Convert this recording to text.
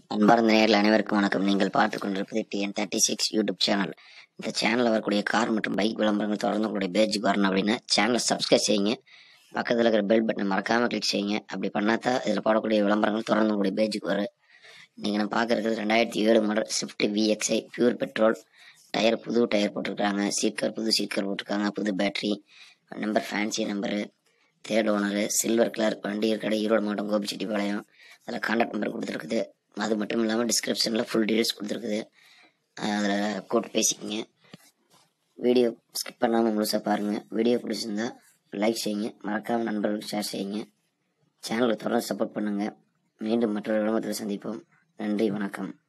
அன்பார்ந்த நேயர்கள் அனைவருக்கும் வணக்கம். நீங்கள் பார்த்துக் கொண்டிருப்பது TN36 யூடியூப் சேனல். இந்த சேனலில் வரக்கூடிய கார் மற்றும் பைக் விளம்பரங்கள் தொடர்ந்து உங்களுடைய பேஜுக்கு வரணும் அப்படின்னா சேனலை சப்ஸ்கிரைப் செய்யுங்க. பக்கத்தில் இருக்கிற பெல் பட்டனை மறக்காமல் கிளிக் செய்யுங்க. அப்படி பண்ணாதான் இதில் போடக்கூடிய விளம்பரங்கள் தொடர்ந்து உங்களுடைய பேஜுக்கு வரும். நீங்கள் நம்ம பார்க்குறது 2007 model Swift VXi pure petrol. Tyre புது டயர் போட்டிருக்காங்க. புது சீட்கர் போட்டிருக்காங்க. புது battery number, fancy number, third owner, silver colour. வண்டி கடை ஈரோடு மாவட்டம் கோபிச்செட்டிப்பாளையம். அதில் கான்டாக்ட் நம்பர் கொடுத்துருக்குது. அது மட்டும் இல்லாமல் டிஸ்கிரிப்ஷனில் ஃபுல் டீட்டெயில்ஸ் கொடுத்துருக்குது. அதில் கூட்டு பேசிக்கிங்க. வீடியோ ஸ்கிப் பண்ணாமல் முழுசாக பாருங்கள். வீடியோ பிடிச்சிருந்தா லைக் செய்யுங்க. மறக்காமல் நண்பர்களுக்கு ஷேர் செய்யுங்க. சேனலுக்கு தொடர்ந்து சப்போர்ட் பண்ணுங்கள். மீண்டும் மற்றொரு விளம்பரத்தில் சந்திப்போம். நன்றி, வணக்கம்.